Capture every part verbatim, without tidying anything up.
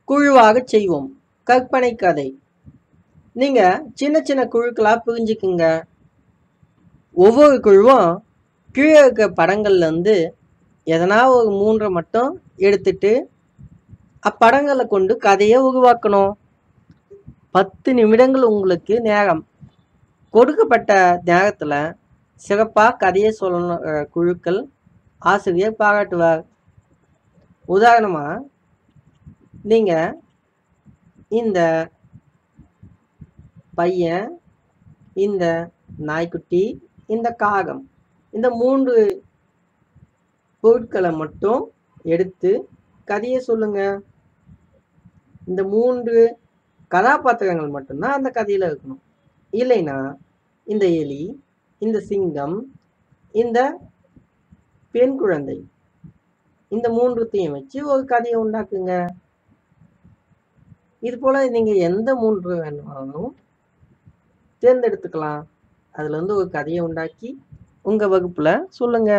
குழுவாகச் செய்வோம். கற்பனை கதை. நீங்க சின்ன சின்ன குழுக்களா பிரிஞ்சுக்குங்க. ஒவ்வொரு குழுவும் கீழே இருக்க படங்கள்ல இருந்து எதனா ஒரு மூன்றை மட்டும் எடுத்துட்டு அப்படங்களை கொண்டு கதையை உருவாக்கணும். பத்து நிமிடங்கள் உங்களுக்கு நேரம். கொடுக்கப்பட்ட நேரத்துல சிறப்பா கதையை சொல்லணும். குழுக்கள் ஆசிரியர் பாராட்டுவார். உதாரணமா நீங்க இந்த பையன், இந்த நாய்க்குட்டி, இந்த காகம், இந்த மூன்று பொருட்களை மட்டும் எடுத்து கதையை சொல்லுங்க. இந்த மூன்று கதாபாத்திரங்கள் மட்டும்தான் அந்த கதையில இருக்கணும். இல்லைன்னா இந்த எலி, இந்த சிங்கம், இந்த பெண் குழந்தை, இந்த மூன்றுத்தையும் வச்சு ஒரு கதையை உண்டாக்குங்க. இது போல நீங்க எந்த மூன்று வேணுமானாலும் தேர்ந்தெடுத்துக்கலாம். அதுல இருந்து ஒரு கதையை உண்டாக்கி உங்க வகுப்புல சொல்லுங்க.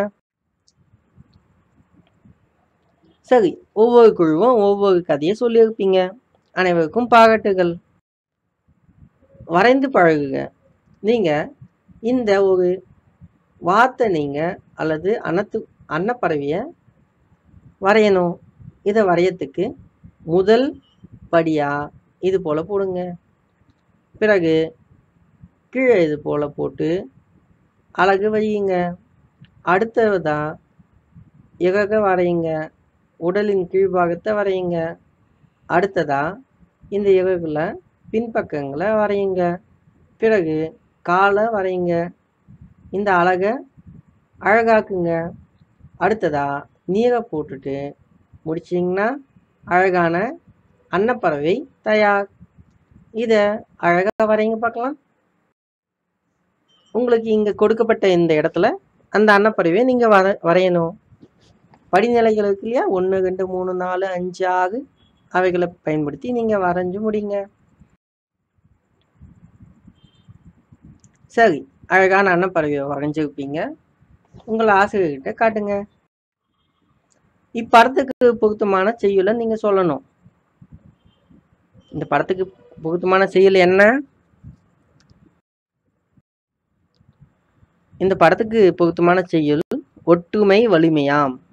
சரி, ஒவ்வொரு குழுவும் ஒவ்வொரு கதையை சொல்லியிருப்பீங்க. அனைவருக்கும் பாராட்டுகள். வரைந்து பழகுக. நீங்க இந்த ஒரு வார்த்தை நீங்க அல்லது அன்னத்து அன்னப்பறவைய வரையணும். இதை வரையத்துக்கு முதல் படியா இது போல போடுங்க. பிறகு கீழே இது போல போட்டு அழகு வையுங்க. அடுத்ததா இறக வரையுங்க. உடலின் கீழ்பாகத்தை வரையுங்க. அடுத்ததா இந்த இறகுல பின்பக்கங்களை வரையுங்க. பிறகு காலை வரையுங்க. இந்த அழகை அழகாக்குங்க. அடுத்ததா நீரை போட்டுட்டு முடிச்சிங்கன்னா அழகான அன்னப்பறவை தயார். இதை அழகா வரைங்க பார்க்கலாம். உங்களுக்கு இங்க கொடுக்கப்பட்ட இந்த இடத்துல அந்த அன்னப்பறவை நீங்க வர வரையணும். படிநிலைகள் இருக்கு இல்லையா, ஒன்று ரெண்டு மூணு நாலு அஞ்சு ஆறு, அவைகளை பயன்படுத்தி நீங்க வரைஞ்சு முடிங்க. சரி, அழகான அன்னப்பறவையை வரைஞ்சிருப்பீங்க. உங்களை ஆசிரியர்கிட்ட காட்டுங்க. இப்படத்துக்கு பொருத்தமான செய்யுளை நீங்க சொல்லணும். இந்த படத்துக்கு பொருத்தமான செய்யுள் என்ன? இந்த படத்துக்கு பொருத்தமான செய்யுள் ஒற்றுமை வலிமையாம்.